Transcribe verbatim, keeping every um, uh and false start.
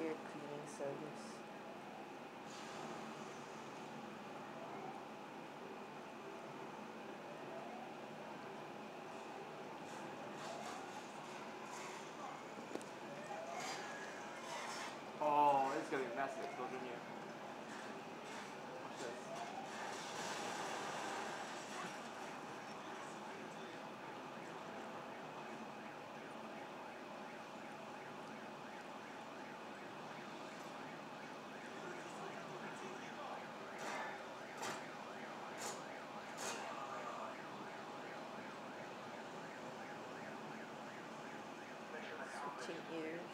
ear cleaning service. Oh, it's gonna be messy. It goes in here. Watch this. Switching ears.